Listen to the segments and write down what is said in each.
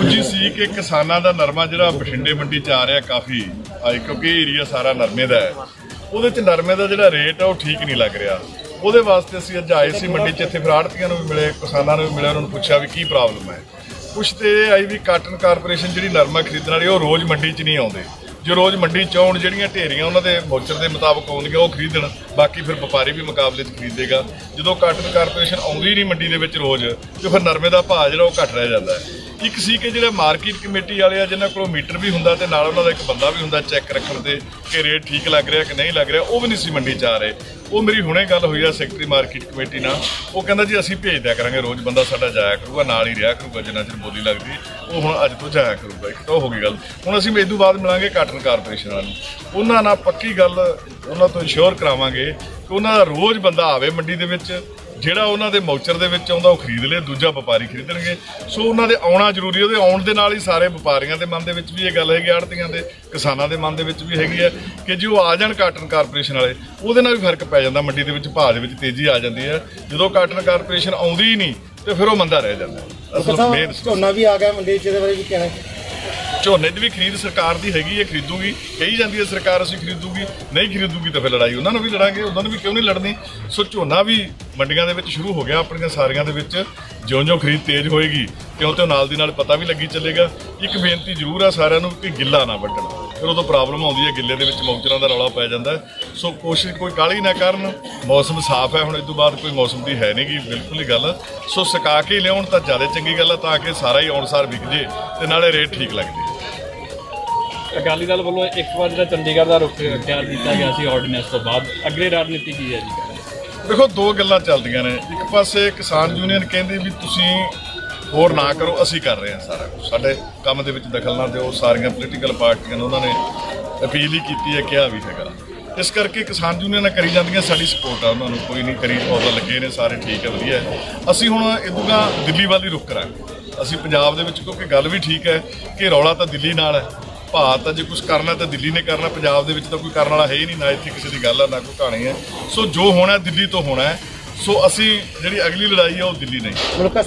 ਦੂਜੀ ਸੀ ਕਿ ਕਿਸਾਨਾਂ ਦਾ ਨਰਮਾ ਜਿਹੜਾ ਬਠਿੰਡੇ ਮੰਡੀ 'ਚ ਆ ਰਿਹਾ ਕਾਫੀ ਕਿਉਂਕਿ ਏਰੀਆ ਸਾਰਾ ਨਰਮੇ ਦਾ ਹੈ, ਉਹਦੇ 'ਚ ਨਰਮੇ ਦਾ ਜਿਹੜਾ ਰੇਟ ਆ ਉਹ ਠੀਕ ਨਹੀਂ ਲੱਗ ਰਿਹਾ। ਉਹਦੇ ਵਾਸਤੇ ਅਸੀਂ ਅੱਜ ਆਏ ਸੀ ਮੰਡੀ 'ਚ। ਇੱਥੇ ਫਿਰ ਆੜ੍ਹਤੀਆਂ ਨੂੰ ਵੀ ਮਿਲੇ, ਕਿਸਾਨਾਂ ਨੂੰ ਵੀ ਮਿਲਿਆ, ਉਹਨਾਂ ਨੂੰ ਪੁੱਛਿਆ ਵੀ ਕੀ ਪ੍ਰੋਬਲਮ ਹੈ। ਕੁਛ ਤੇ ਇਹ ਆਈ ਵੀ ਕਾਟਨ ਕਾਰਪੋਰੇਸ਼ਨ ਜਿਹੜੀ ਨਰਮਾ ਖਰੀਦਣ ਵਾਲੀ ਉਹ ਰੋਜ਼ ਮੰਡੀ 'ਚ ਨਹੀਂ ਆਉਂਦੇ। ਜੋ ਰੋਜ਼ ਮੰਡੀ 'ਚ ਆਉਣ, ਜਿਹੜੀਆਂ ਢੇਰੀਆਂ ਉਹਨਾਂ ਦੇ ਮੋਚਰ ਦੇ ਮੁਤਾਬਕ ਆਉਂਦੀਆਂ ਉਹ ਖਰੀਦਣ, ਬਾਕੀ ਫਿਰ ਵਪਾਰੀ ਵੀ ਮੁਕਾਬਲੇ 'ਚ ਖਰੀਦੇਗਾ। ਜਦੋਂ ਕਾਟਨ ਕਾਰਪੋਰੇਸ਼ਨ ਆਉਂਦੀ ਨਹੀਂ ਮੰਡੀ ਦੇ ਵਿੱਚ ਰੋਜ਼, ਤੇ ਫਿਰ ਨਰਮੇ ਦਾ ਭਾਅ ਜਿਹੜਾ ਉਹ ਘੱਟ ਰਹਿ ਜਾਂਦਾ ਹੈ। ਇੱਕ ਸੀ ਕਿ ਜਿਹੜੇ ਮਾਰਕੀਟ ਕਮੇਟੀ ਵਾਲੇ ਆ ਜਿਨ੍ਹਾਂ ਕੋਲ ਮੀਟਰ ਵੀ ਹੁੰਦਾ ਤੇ ਨਾਲ ਉਹਨਾਂ ਦਾ ਇੱਕ ਬੰਦਾ ਵੀ ਹੁੰਦਾ ਚੈੱਕ ਰੱਖਣ ਤੇ ਕਿ ਰੇਟ ਠੀਕ ਲੱਗ ਰਿਹਾ ਕਿ ਨਹੀਂ ਲੱਗ ਰਿਹਾ, ਉਹ ਵੀ ਨਹੀਂ ਸੀ ਮੰਡੀ 'ਚ ਆ ਰਹੇ। ਉਹ ਮੇਰੀ ਹੁਣੇ ਗੱਲ ਹੋਈ ਆ ਸੈਕਟਰੀ ਮਾਰਕੀਟ ਕਮੇਟੀ ਨਾਲ, ਉਹ ਕਹਿੰਦਾ ਜੀ ਅਸੀਂ ਭੇਜ ਦਿਆ ਕਰਾਂਗੇ, ਰੋਜ਼ ਬੰਦਾ ਸਾਡਾ ਜਾਇਆ ਕਰੂਗਾ, ਨਾਲ ਹੀ ਰਿਹਾ ਕਰੂਗਾ ਜਿੰਨਾ ਚਿਰ ਬੋਲੀ ਲੱਗਦੀ, ਉਹ ਹੁਣ ਅੱਜ ਤੋਂ ਜਾਇਆ ਕਰੂਗਾ। ਇੱਕ ਤਾਂ ਉਹ ਹੋ ਗਈ ਗੱਲ। ਹੁਣ ਅਸੀਂ ਇਸ ਤੋਂ ਬਾਅਦ ਮਿਲਾਂਗੇ ਕਾਟਨ ਕਾਰਪੋਰੇਸ਼ਨ ਵਾਲਿਆਂ ਨੂੰ, ਉਹਨਾਂ ਨਾਲ ਪੱਕੀ ਗੱਲ ਉਹਨਾਂ ਤੋਂ ਇੰਸ਼ੋਰ ਕਰਾਵਾਂਗੇ ਕਿ ਉਹਨਾਂ ਦਾ ਰੋਜ਼ ਬੰਦਾ ਆਵੇ ਮੰਡੀ ਦੇ ਵਿੱਚ, ਜਿਹੜਾ ਉਹਨਾਂ ਦੇ ਮੌਚਰ ਦੇ ਵਿੱਚ ਆਉਂਦਾ ਉਹ ਖਰੀਦ ਲੇ, ਦੂਜਾ ਵਪਾਰੀ ਖਰੀਦਣਗੇ। ਸੋ ਉਹਨਾਂ ਦੇ ਆਉਣਾ ਜ਼ਰੂਰੀ, ਉਹਦੇ ਆਉਣ ਦੇ ਨਾਲ ਹੀ ਸਾਰੇ ਵਪਾਰੀਆਂ ਦੇ ਮਨ ਦੇ ਵਿੱਚ ਵੀ ਇਹ ਗੱਲ ਹੈਗੀ, ਆੜ੍ਹਤੀਆਂ ਦੇ ਕਿਸਾਨਾਂ ਦੇ ਮਨ ਦੇ ਵਿੱਚ ਵੀ ਹੈਗੀ ਹੈ ਕਿ ਜੇ ਉਹ ਆ ਜਾਣ ਕਾਟਨ ਕਾਰਪੋਰੇਸ਼ਨ ਵਾਲੇ, ਉਹਦੇ ਨਾਲ ਵੀ ਫਰਕ ਪੈ ਜਾਂਦਾ ਮੰਡੀ ਦੇ ਵਿੱਚ, ਭਾਅ ਦੇ ਵਿੱਚ ਤੇਜ਼ੀ ਆ ਜਾਂਦੀ ਹੈ। ਜਦੋਂ ਕਾਟਨ ਕਾਰਪੋਰੇਸ਼ਨ ਆਉਂਦੀ ਹੀ ਨਹੀਂ ਤੇ ਫਿਰ ਉਹ ਮੰਦਾ ਰਹਿ ਜਾਂਦਾ। ਝੋਨਾ ਵੀ ਆ ਗਿਆ ਮੰਡੀ 'ਚ, ਇਹਦੇ ਬਾਰੇ ਵੀ ਕਹਿਣਾ। ਝੋਨੇ ਦੀ ਵੀ ਖਰੀਦ ਸਰਕਾਰ ਦੀ ਹੈਗੀ ਹੈ, ਖਰੀਦੂਗੀ, ਕਹੀ ਜਾਂਦੀ ਹੈ ਸਰਕਾਰ ਅਸੀਂ ਖਰੀਦੂਗੀ, ਨਹੀਂ ਖਰੀਦੂਗੀ ਤਾਂ ਫਿਰ ਲੜਾਈ ਉਹਨਾਂ ਨੂੰ ਵੀ ਲੜਾਂਗੇ, ਉਹਨਾਂ ਨੂੰ ਵੀ ਕਿਉਂ ਨਹੀਂ ਲੜਨੀ। ਸੋ ਝੋਨਾ ਵੀ ਮੰਡੀਆਂ ਦੇ ਵਿੱਚ ਸ਼ੁਰੂ ਹੋ ਗਿਆ ਆਪਣੀਆਂ ਸਾਰੀਆਂ ਦੇ ਵਿੱਚ। ਜਿਉਂ-ਜਿਉਂ ਖਰੀਦ ਤੇਜ਼ ਹੋਏਗੀ ਕਿਉਂ ਤੇ ਨਾਲ ਦੀ ਨਾਲ ਪਤਾ ਵੀ ਲੱਗੀ ਚੱਲੇਗਾ। ਇੱਕ ਬੇਨਤੀ ਜ਼ਰੂਰ ਆ ਸਾਰਿਆਂ ਨੂੰ ਕਿ ਗਿੱਲਾ ਨਾ ਵੱਢਣ, ਫਿਰ ਉਦੋਂ ਪ੍ਰੋਬਲਮ ਆਉਂਦੀ ਹੈ, ਗਿੱਲੇ ਦੇ ਵਿੱਚ ਮੌਚਰਾਂ ਦਾ ਰੌਲਾ ਪੈ ਜਾਂਦਾ। ਸੋ ਕੋਸ਼ਿਸ਼ ਕੋਈ ਕਾਹਲੀ ਨਾ ਕਰਨ, ਮੌਸਮ ਸਾਫ਼ ਹੈ ਹੁਣ, ਇਸ ਤੋਂ ਬਾਅਦ ਕੋਈ ਮੌਸਮ ਦੀ ਹੈ ਨਹੀਂ ਗੀ ਬਿਲਕੁਲ ਹੀ ਗੱਲ। ਸੋ ਸੁਕਾ ਕੇ ਲਿਆਉਣ ਤਾਂ ਜ਼ਿਆਦਾ ਚੰਗੀ ਗੱਲ ਹੈ, ਤਾਂ ਕਿ ਸਾਰਾ ਹੀ ਆਉਣਸਾਰ ਵਿਕ ਜੇ ਤੇ ਨਾਲੇ ਰੇਟ ਠੀਕ ਲੱਗ ਜੇ। ਅਕਾਲੀ ਦਲ ਵੱਲੋਂ ਇੱਕ ਵਾਰ ਜਿਹੜਾ ਚੰਡੀਗੜ੍ਹ ਦਾ ਰੁਖ ਤਿਆਰ ਕੀਤਾ ਗਿਆ ਸੀ ਆਰਡੀਨੈਂਸ ਤੋਂ ਬਾਅਦ, ਅੱਗੇ ਰਣਨੀਤੀ ਕੀ ਹੈ ਜੀ? ਦੇਖੋ ਦੋ ਗੱਲਾਂ ਚੱਲਦੀਆਂ ਨੇ। ਇੱਕ ਪਾਸੇ ਕਿਸਾਨ ਯੂਨੀਅਨ ਕਹਿੰਦੀ ਵੀ ਤੁਸੀਂ ਹੋਰ ਨਾ ਕਰੋ, ਅਸੀਂ ਕਰ ਰਹੇ ਹਾਂ ਸਾਰਾ ਕੁਝ, ਸਾਡੇ ਕੰਮ ਦੇ ਵਿੱਚ ਦਖਲ ਨਾ ਦਿਓ। ਸਾਰੀਆਂ ਪੋਲੀਟੀਕਲ ਪਾਰਟੀਆਂ ਨੇ ਉਹਨਾਂ ਨੇ ਅਪੀਲ ਹੀ ਕੀਤੀ ਹੈ, ਕਿਹਾ ਵੀ ਹੈਗਾ। ਇਸ ਕਰਕੇ ਕਿਸਾਨ ਯੂਨੀਅਨਾਂ ਕਰੀ ਜਾਂਦੀਆਂ, ਸਾਡੀ ਸਪੋਰਟ ਆ ਉਹਨਾਂ ਨੂੰ, ਕੋਈ ਨਹੀਂ ਕਰੀ ਪੌਦਾ ਲੱਗੇ ਨੇ ਸਾਰੇ, ਠੀਕ ਹੈ, ਵਧੀਆ ਹੈ। ਅਸੀਂ ਹੁਣ ਇਦੋਂ ਦਿੱਲੀ ਵੱਲ ਹੀ ਰੁਖ ਕਰਾਂਗੇ। ਅਸੀਂ ਪੰਜਾਬ ਦੇ ਵਿੱਚ, ਕਿਉਂਕਿ ਗੱਲ ਵੀ ਠੀਕ ਹੈ ਕਿ ਰੌਲਾ ਤਾਂ ਦਿੱਲੀ ਨਾਲ ਹੈ, ਭਾਅ ਤਾਂ ਜੇ ਕੁਛ ਕਰਨਾ ਤਾਂ ਦਿੱਲੀ ਨੇ ਕਰਨਾ, ਪੰਜਾਬ ਦੇ ਵਿੱਚ ਤਾਂ ਕੋਈ ਕਰਨ ਵਾਲਾ ਹੈ ਹੀ ਨਹੀਂ, ਨਾ ਇੱਥੇ ਕਿਸੇ ਦੀ ਗੱਲ ਹੈ ਨਾ ਕੋਈ ਕਹਾਣੀ ਹੈ। ਸੋ ਜੋ ਹੋਣਾ ਦਿੱਲੀ ਤੋਂ ਹੋਣਾ ਹੈ। ਸੋ ਅਸੀਂ ਜਿਹੜੀ ਅਗਲੀ ਲੜਾਈ ਹੈ ਉਹ ਦਿੱਲੀ ਨਹੀਂ।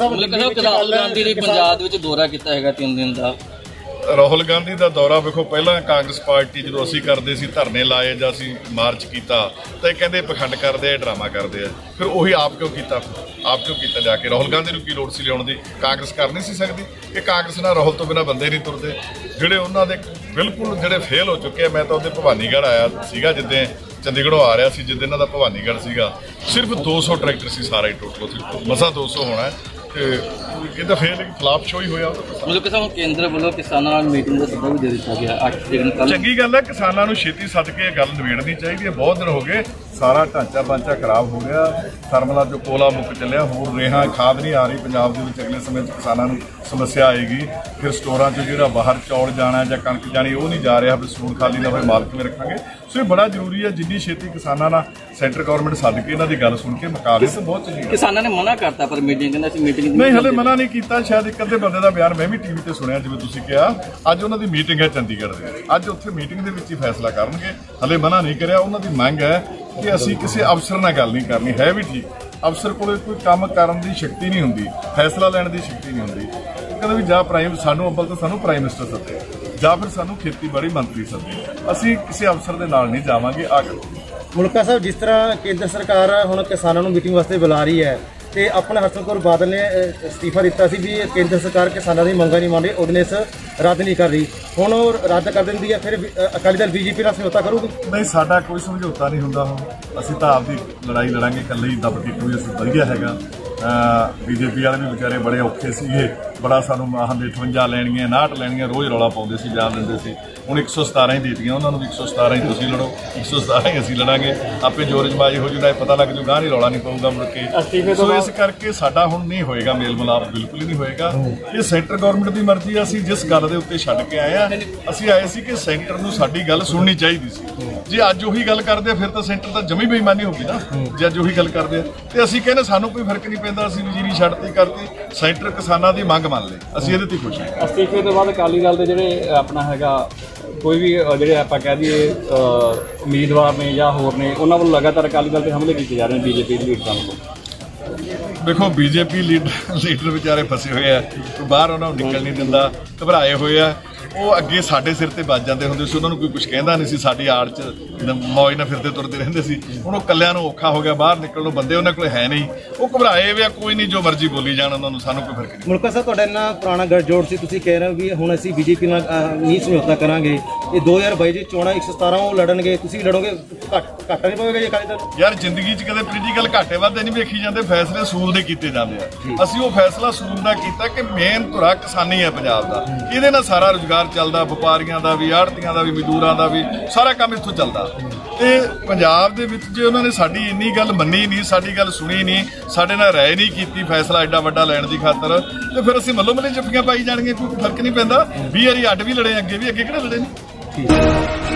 ਰਾਹੁਲ ਗਾਂਧੀ ਨੇ ਪੰਜਾਬ ਵਿੱਚ ਦੌਰਾ ਕੀਤਾ ਹੈਗਾ 3 ਦਿਨ ਦਾ। ਰਾਹੁਲ ਗਾਂਧੀ ਦਾ ਦੌਰਾ ਵੇਖੋ, ਪਹਿਲਾਂ ਕਾਂਗਰਸ ਪਾਰਟੀ ਜਦੋਂ ਅਸੀਂ ਕਰਦੇ ਸੀ, ਧਰਨੇ ਲਾਏ ਜਾਂ ਅਸੀਂ ਮਾਰਚ ਕੀਤਾ ਤਾਂ ਇਹ ਕਹਿੰਦੇ ਪਖੰਡ ਕਰਦੇ ਆ, ਡਰਾਮਾ ਕਰਦੇ ਆ। ਫਿਰ ਉਹੀ ਆਪ ਕਿਉਂ ਕੀਤਾ ਜਾ ਕੇ? ਰਾਹੁਲ ਗਾਂਧੀ ਨੂੰ ਕੀ ਲੋੜ ਸੀ ਲਿਆਉਣ ਦੀ? ਕਾਂਗਰਸ ਕਰ ਨਹੀਂ ਸੀ ਸਕਦੀ ਕਿ ਕਾਂਗਰਸ ਨਾਲ ਰਾਹੁਲ ਤੋਂ ਬਿਨਾਂ ਬੰਦੇ ਨਹੀਂ ਤੁਰਦੇ, ਜਿਹੜੇ ਉਹਨਾਂ ਦੇ ਬਿਲਕੁਲ ਜਿਹੜੇ ਫੇਲ ਹੋ ਚੁੱਕੇ ਆ। ਮੈਂ ਤਾਂ ਉਹਦੇ ਭਵਾਨੀਗੜ੍ਹ ਆਇਆ ਸੀਗਾ ਜਿੱਦਾਂ ਚੰਡੀਗੜ੍ਹੋਂ ਆ ਰਿਹਾ ਸੀ, ਜਿੱਦਾਂ ਇਹਨਾਂ ਦਾ ਭਵਾਨੀਗੜ੍ਹ ਸੀਗਾ, ਸਿਰਫ 200 ਟਰੈਕਟਰ ਸੀ ਸਾਰਾ ਹੀ ਟੋਟਲ, ਮਸਾਂ 200 ਹੋਣਾ ਤੇ ਇਹਦਾ ਫੇਰ ਫਲਾਪ ਸ਼ੋ ਹੀ ਹੋਇਆ। ਮਤਲਬ ਕਿ ਸਾਨੂੰ ਕੇਂਦਰ ਵੱਲੋਂ ਕਿਸਾਨਾਂ ਨਾਲ ਮੀਟਿੰਗ ਦਾ ਸੱਦਾ ਵੀ ਦੇ ਦਿੱਤਾ ਗਿਆ 8 ਤਰੀਕ ਨੂੰ। ਚੰਗੀ ਗੱਲ ਹੈ, ਕਿਸਾਨਾਂ ਨੂੰ ਛੇਤੀ ਸੱਦ ਕੇ ਗੱਲ ਨਿਬੇੜਨੀ ਚਾਹੀਦੀ ਹੈ। ਬਹੁਤ ਦਿਨ ਹੋ ਗਏ, ਸਾਰਾ ਢਾਂਚਾ ਖਰਾਬ ਹੋ ਗਿਆ, ਥਰਮਲਾ ਜੋ ਕੋਲਾ ਮੁੱਕ ਚੱਲਿਆ, ਹੋਰ ਰੇਹਾਂ ਖਾਦ ਨਹੀਂ ਆ ਰਹੀ ਪੰਜਾਬ ਦੇ ਵਿੱਚ। ਅਗਲੇ ਸਮੇਂ 'ਚ ਕਿਸਾਨਾਂ ਨੂੰ ਸਮੱਸਿਆ ਆਏਗੀ। ਫਿਰ ਸਟੋਰਾਂ 'ਚ ਜਿਹੜਾ ਬਾਹਰ ਚੌਲ ਜਾਣਾ ਜਾਂ ਕਣਕ ਜਾਣੀ ਉਹ ਨਹੀਂ ਜਾ ਰਿਹਾ, ਫਿਰ ਸਟੋਰ ਖਾਲੀ ਨਾ ਹੋਏ, ਮਾਲ ਕਿਵੇਂ ਰੱਖਾਂਗੇ? ਸੋ ਇਹ ਬੜਾ ਜ਼ਰੂਰੀ ਹੈ, ਜਿੰਨੀ ਛੇਤੀ ਕਿਸਾਨਾਂ ਨਾਲ ਸੈਂਟਰ ਗਵਰਨਮੈਂਟ ਸੱਦ ਕੇ ਇਹਨਾਂ ਦੀ ਗੱਲ ਸੁਣ ਕੇ ਮੁਕਾਬਲੇ ਤਾਂ ਬਹੁਤ ਚੰਗੀ ਗੱਲ। ਕਿਸਾਨਾਂ ਨੇ ਮਨਾ ਕਰਤਾ ਪਰ ਮੀਟਿੰਗ ਕਹਿੰਦਾ ਸੀ ਮੀਟਿੰਗ ਨਹੀਂ, ਹਲੇ ਮਨਾ ਨਹੀਂ ਕੀਤਾ। ਸ਼ਾਇਦ ਇੱਕ ਅੱਧੇ ਬੰਦੇ ਦਾ ਬਿਆਨ ਮੈਂ ਵੀ ਟੀਵੀ ਤੇ ਸੁਣਿਆ, ਜਿਵੇਂ ਤੁਸੀਂ ਕਿਹਾ। ਅੱਜ ਉਹਨਾਂ ਦੀ ਮੀਟਿੰਗ ਹੈ ਚੰਡੀਗੜ੍ਹ ਦੇ, ਅੱਜ ਉੱਥੇ ਮੀਟਿੰਗ ਦੇ ਵਿੱਚ ਹੀ ਫੈਸਲਾ ਕਰਨਗੇ। ਹਲੇ ਮਨਾ ਨਹੀਂ ਕਰਿਆ। ਉਹਨਾਂ ਦੀ ਮੰਗ ਹੈ ਕਿ ਅਸੀਂ ਕਿਸੇ ਅਫਸਰ ਨਾਲ ਗੱਲ ਨਹੀਂ ਕਰਨੀ, ਹੈ ਵੀ ਠੀਕ, ਅਫਸਰ ਕੋਲ ਕੋਈ ਕੰਮ ਕਰਨ ਦੀ ਸ਼ਕਤੀ ਨਹੀਂ ਹੁੰਦੀ, ਫੈਸਲਾ ਲੈਣ ਦੀ ਸ਼ਕਤੀ ਨਹੀਂ ਹੁੰਦੀ। ਕਹਿੰਦਾ ਵੀ ਜਾਂ ਸਾਨੂੰ ਅੱਬਲ ਤਾਂ ਸਾਨੂੰ ਪ੍ਰਾਈਮ ਮਿਨਿਸਟਰ ਸੱਦੇ ਜਾਂ ਫਿਰ ਸਾਨੂੰ ਖੇਤੀਬਾੜੀ ਮੰਤਰੀ ਸੱਦੇ, ਅਸੀਂ ਕਿਸੇ ਅਫਸਰ ਦੇ ਨਾਲ ਨਹੀਂ ਜਾਵਾਂਗੇ। ਆ ਕਰੋ ਮੁਲਕਾ ਸਾਹਿਬ, ਜਿਸ ਤਰ੍ਹਾਂ ਕੇਂਦਰ ਸਰਕਾਰ ਹੁਣ ਕਿਸਾਨਾਂ ਨੂੰ ਮੀਟਿੰਗ ਵਾਸਤੇ ਬੁਲਾ ਰਹੀ ਹੈ ਤੇ ਆਪਣੇ ਹਰਸਿਮਰਤ ਕੌਰ ਬਾਦਲ ਨੇ ਅਸਤੀਫਾ ਦਿੱਤਾ ਸੀ ਵੀ ਕੇਂਦਰ ਸਰਕਾਰ ਕਿਸਾਨਾਂ ਦੀ ਮੰਗਾਂ ਨਹੀਂ ਮੰਨ ਰਹੀ, ਆਰਡੀਨੈਂਸ ਰੱਦ ਨਹੀਂ ਕਰ ਰਹੀ, ਹੁਣ ਉਹ ਰੱਦ ਕਰ ਦਿੰਦੀ ਹੈ, ਫਿਰ ਅਕਾਲੀ ਦਲ ਬੀਜੇਪੀ ਨਾਲ ਸਮਝੌਤਾ ਕਰੂਗੀ? ਨਹੀਂ, ਸਾਡਾ ਕੋਈ ਸਮਝੌਤਾ ਨਹੀਂ ਹੁੰਦਾ। ਹੁਣ ਅਸੀਂ ਤਾਂ ਆਪਦੀ ਲੜਾਈ ਲੜਾਂਗੇ, ਇਕੱਲੇ ਹੀ ਦੱਬ ਕੇ ਕੋਈ ਅਸੀਂ ਵਧੀਆ ਹੈਗਾ। ਬੀਜੇਪੀ ਵਾਲੇ ਵੀ ਵਿਚਾਰੇ ਬੜੇ ਔਖੇ ਸੀਗੇ, ਬੜਾ ਸਾਨੂੰ ਆਹਦੇ 58 ਲੈਣੀਆਂ 59 ਲੈਣੀਆਂ ਰੋਜ਼ ਰੌਲਾ ਪਾਉਂਦੇ ਸੀ, ਬਿਆਨ ਦਿੰਦੇ ਸੀ। ਹੁਣ 117 ਹੀ ਦਿੱਤੀਆਂ ਉਹਨਾਂ ਨੂੰ ਵੀ, 117 ਹੀ ਤੁਸੀਂ ਲੜੋ, 117 ਹੀ ਅਸੀਂ ਲੜਾਂਗੇ, ਆਪੇ ਜੋਰ ਜਮਾਈ ਹੋ ਜੂਗਾ, ਪਤਾ ਲੱਗ ਜੂ, ਗਾਹ ਨਹੀਂ ਰੌਲਾ ਨਹੀਂ ਪਊਗਾ ਮੁੜ ਕੇ। ਸੋ ਇਸ ਕਰਕੇ ਸਾਡਾ ਹੁਣ ਨਹੀਂ ਹੋਏਗਾ ਮੇਲ ਮਿਲਾਪ, ਬਿਲਕੁਲ ਹੀ ਨਹੀਂ ਹੋਏਗਾ। ਇਹ ਸੈਂਟਰ ਗਵਰਨਮੈਂਟ ਦੀ ਮਰਜ਼ੀ ਆ। ਅਸੀਂ ਜਿਸ ਗੱਲ ਦੇ ਉੱਤੇ ਛੱਡ ਕੇ ਆਏ ਆ, ਅਸੀਂ ਆਏ ਸੀ ਕਿ ਸੈਂਟਰ ਨੂੰ ਸਾਡੀ ਗੱਲ ਸੁਣਨੀ ਚਾਹੀਦੀ ਸੀ। ਜੇ ਅੱਜ ਉਹੀ ਗੱਲ ਕਰਦੇ ਫਿਰ ਤਾਂ ਸੈਂਟਰ ਤਾਂ ਜਮੀ ਬੇਈਮਾਨੀ ਹੋਗੀ ਨਾ, ਜੇ ਅੱਜ ਉਹੀ ਗੱਲ ਕਰਦੇ। ਤੇ ਅਸੀਂ ਕਹਿੰਦੇ ਸਾਨੂੰ ਕੋਈ ਫਰਕ ਨਹੀਂ ਪੈਂਦਾ, ਅਸੀਂ ਵਜ਼ੀਰੀ ਛੱਡਤੀ ਕਰਤੀ, ਸੈਂਟਰ ਕਿਸਾਨਾਂ ਦੀ ਮੰਗ ਮੰਨ ਲਈ, ਅਸੀਂ ਇਹਦੇ ਤੇ ਖੁਸ਼ ਹਾਂ। ਅਸਤੀਫੇ ਤੋਂ ਬਾਅਦ ਅਕਾਲੀ ਦਲ ਦੇ ਜਿਹੜੇ ਆਪਣਾ ਹੈਗਾ ਕੋਈ ਵੀ ਜਿਹੜੇ ਆਪਾਂ ਕਹਿ ਦਈਏ ਉਮੀਦਵਾਰ ਨੇ ਜਾਂ ਹੋਰ ਨੇ, ਉਹਨਾਂ ਵੱਲੋਂ ਲਗਾਤਾਰ ਅਕਾਲੀ ਦਲ ਤੇ ਹਮਲੇ ਕੀਤੇ ਜਾ ਰਹੇ ਨੇ ਬੀਜੇਪੀ ਦੇ ਲੀਡਰਾਂ ਵੱਲੋਂ। ਦੇਖੋ ਬੀਜੇਪੀ ਲੀਡਰ ਵਿਚਾਰੇ ਫਸੇ ਹੋਏ ਆ, ਬਾਹਰ ਉਹਨਾਂ ਨੂੰ ਨਿਕਲ ਨਹੀਂ ਦਿੰਦਾ, ਘਬਰਾਏ ਹੋਏ ਆ। ਉਹ ਅੱਗੇ ਸਾਡੇ ਸਿਰ ਤੇ ਵੱਜ ਜਾਂਦੇ ਹੁੰਦੇ ਸੀ, ਉਹਨਾਂ ਨੂੰ ਕੋਈ ਕੁਝ ਕਹਿੰਦਾ ਨਹੀਂ ਸੀ, ਸਾਡੀ ਆੜ 'ਚ ਮੌਜ ਨਾਲ ਫਿਰਦੇ ਤੁਰਦੇ ਰਹਿੰਦੇ ਸੀ। ਹੁਣ ਉਹ ਕੱਲਿਆਂ ਨੂੰ ਔਖਾ ਹੋ ਗਿਆ, ਬਾਹਰ ਨਿਕਲਣ ਨੂੰ ਬੰਦੇ ਉਹਨਾਂ ਕੋਲ ਹੈ ਨਹੀਂ, ਉਹ ਘਬਰਾਏ ਵੇ ਆ। ਕੋਈ ਨਹੀਂ, ਜੋ ਮਰਜ਼ੀ ਬੋਲੀ ਜਾਣ, ਉਹਨਾਂ ਨੂੰ ਸਾਨੂੰ ਕੋਈ ਫਰਕ ਨਹੀਂ। ਮੁਲਕਾ ਸਾਹਿਬ, ਤੁਹਾਡਾ ਇੰਨਾ ਪੁਰਾਣਾ ਗੱਠਜੋੜ ਸੀ, ਤੁਸੀਂ ਕਹਿ ਰਹੇ ਹੋ ਵੀ ਹੁਣ ਅਸੀਂ ਬੀਜੇਪੀ ਨਾਲ ਨਹੀਂ ਸਮਝੌਤਾ ਕਰਾਂਗੇ, ਇਹ 2022 ਦੀ ਚੋਣਾਂ 117 ਉਹ ਲੜਨਗੇ, ਤੁਸੀਂ ਲੜੋਗੇ, ਘਾਟਾ ਨਹੀਂ ਪਵੇਗਾ ਜੀ ਅਕਾਲੀ ਦਲ? ਯਾਰ ਜ਼ਿੰਦਗੀ 'ਚ ਕਦੇ ਪੋਲੀਟੀਕਲ ਘਾਟੇ ਵਾਧੇ ਨਹੀਂ ਵੇਖੀ ਜਾਂਦੇ, ਫੈਸਲੇ ਸੂਲ ਦੇ ਕੀਤੇ ਜਾਂਦੇ ਆ। ਅਸੀਂ ਉਹ ਫੈਸਲਾ ਸੂਲ ਦਾ ਕੀਤਾ ਕਿ ਮੇਨ ਧੁਰਾ ਕਿਸਾਨੀ ਹੈ ਪੰਜਾਬ ਦਾ, ਇਹਦੇ ਨਾਲ ਸਾਰਾ ਰੁਜ਼ਗਾਰ ਚੱਲਦਾ, ਵਪਾਰੀਆਂ ਦਾ ਵੀ, ਆੜ੍ਹਤੀਆਂ ਦਾ ਵੀ, ਮਜ਼ਦੂਰਾਂ ਦਾ ਵੀ, ਸਾਰਾ ਕੰਮ ਇੱਥੋਂ ਚੱਲਦਾ। ਤੇ ਪੰਜਾਬ ਦੇ ਵਿੱਚ ਜੇ ਉਹਨਾਂ ਨੇ ਸਾਡੀ ਇੰਨੀ ਗੱਲ ਮੰਨੀ ਨਹੀਂ, ਸਾਡੀ ਗੱਲ ਸੁਣੀ ਨਹੀਂ, ਸਾਡੇ ਨਾਲ ਰਾਏ ਨਹੀਂ ਕੀਤੀ ਫੈਸਲਾ ਐਡਾ ਵੱਡਾ ਲੈਣ ਦੀ ਖਾਤਰ, ਤੇ ਫਿਰ ਅਸੀਂ ਮੱਲੋ ਮੱਲੀ ਜੱਫੀਆਂ ਪਾਈ ਜਾਣਗੇ, ਕੋਈ ਫਰਕ ਨਹੀਂ ਪੈਂਦਾ। 20 ਵਾਰੀ ਅੱਡ ਵੀ ਲੜੇ, ਅੱਗੇ ਕਿਹੜੇ ਲੜੇ ਨਹੀਂ।